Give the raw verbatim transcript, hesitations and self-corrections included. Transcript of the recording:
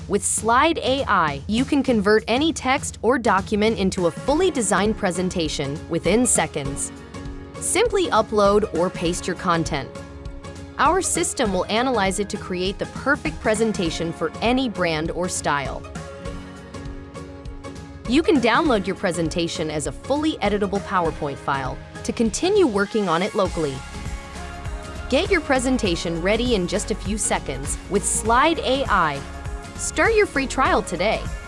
With Slide A I, you can convert any text or document into a fully designed presentation within seconds. Simply upload or paste your content. Our system will analyze it to create the perfect presentation for any brand or style. You can download your presentation as a fully editable PowerPoint file to continue working on it locally. Get your presentation ready in just a few seconds with Slide A I. Start your free trial today.